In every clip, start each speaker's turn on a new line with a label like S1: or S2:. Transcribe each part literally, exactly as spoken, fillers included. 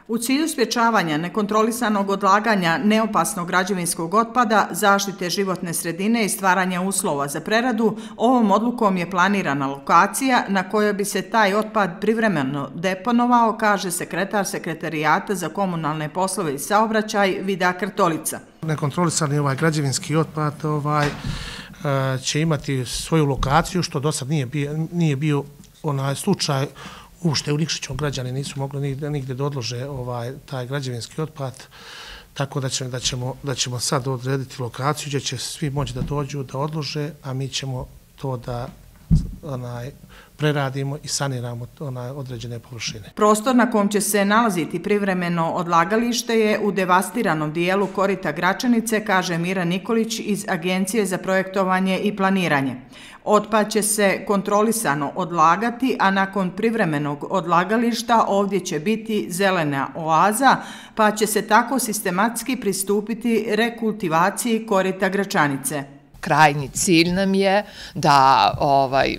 S1: U cilju sprječavanja nekontrolisanog odlaganja neopasnog građevinskog otpada, zaštite životne sredine i stvaranja uslova za preradu, ovom odlukom je planirana lokacija na kojoj bi se taj otpad privremeno deponovao, kaže sekretar Sekretarijata za komunalne poslove i saobraćaj Vida Krtolica.
S2: Nekontrolisani ovaj građevinski otpad ovaj, će imati svoju lokaciju, što do sad nije bio, nije bio onaj slučaj. Ušte u Nikšićom građani nisu mogli nigde, nigde da odlože ovaj, taj građevinski otpad, tako da, će, da, ćemo, da ćemo sad odrediti lokaciju gdje će svi moći da dođu, da odlože, a mi ćemo to da onaj, preradimo i saniramo onaj, određene površine.
S1: Prostor na kom će se nalaziti privremeno odlagalište je u devastiranom dijelu korita Gračanice, kaže Mira Nikolić iz Agencije za projektovanje i planiranje. Otpad će se kontrolisano odlagati, a nakon privremenog odlagališta ovdje će biti zelena oaza, pa će se tako sistematski pristupiti rekultivaciji korita Gračanice.
S3: Krajnji cilj nam je da ovaj,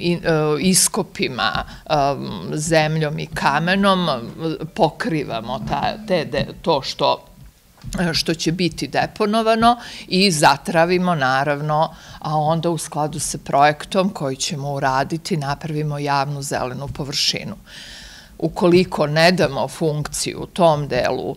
S3: iskopima, zemljom i kamenom pokrivamo ta, te, to što što će biti deponovano i zatravimo naravno, a onda u skladu sa projektom koji ćemo uraditi napravimo javnu zelenu površinu. Ukoliko ne damo funkciju u tom delu,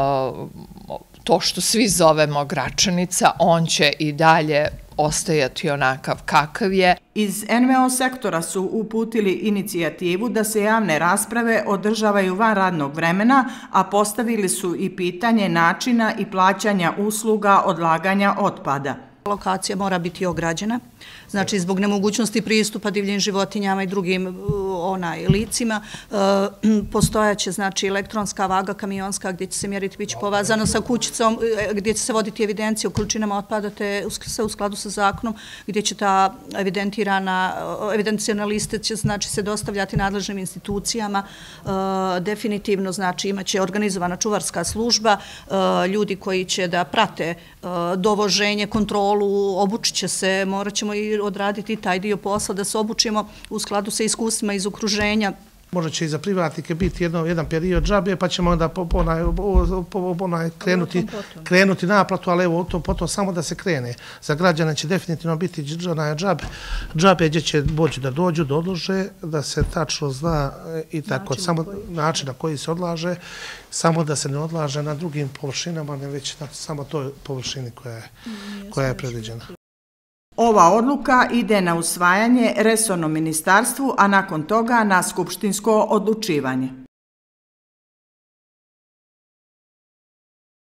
S3: to što svi zovemo Gračanica, on će i dalje ostajati onakav kakav je.
S1: Iz en ve o sektora su uputili inicijativu da se javne rasprave održavaju van radnog vremena, a postavili su i pitanje načina i plaćanja usluga odlaganja otpada.
S4: Lokacija mora biti ograđena, znači zbog nemogućnosti pristupa divljim životinjama i drugim onaj, licima, postojaće znači elektronska vaga kamionska gdje će se mjeriti, bit će povezano sa kućicom, gdje će se voditi evidencija o količinama otpada te u skladu sa zakonom, gdje će ta evidentirana, evidencijona liste će znači se dostavljati nadležnim institucijama, definitivno znači imaće organizovana čuvarska služba, ljudi koji će da prate dovoženje, kontrolu, obučit će se, morat ćemo i odraditi taj dio posla da se obučimo u skladu sa iskustvima iz okruženja.
S2: Možda će i za privatnike biti jedno, jedan period džabe, pa ćemo onda po, onaj, po, onaj, krenuti, krenuti naplatu, ali evo to potom samo da se krene. Za građane će definitivno biti onaj džabe, džabe gdje će moći da dođu, da odlože, da se tačno zna i tako, način samo koji. način na koji se odlaže, samo da se ne odlaže na drugim površinama, ne već na samo toj površini koja je, koja je predviđena.
S1: Ova odluka ide na usvajanje resornom ministarstvu, a nakon toga na skupštinsko odlučivanje.